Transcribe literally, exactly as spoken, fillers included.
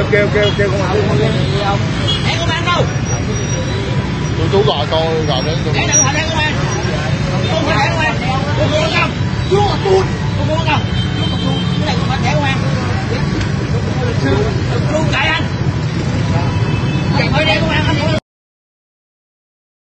kêu kêu kêu công an. Để công an đâu? Chú chú gọi con gọi đến để điện thoại đây công an. Không phải để công an. Tôi mua không? Chú là tôi. Tôi mua không? Chú là tôi. Cái này không phải để công an. Chú chạy anh. Vậy phải để công an anh.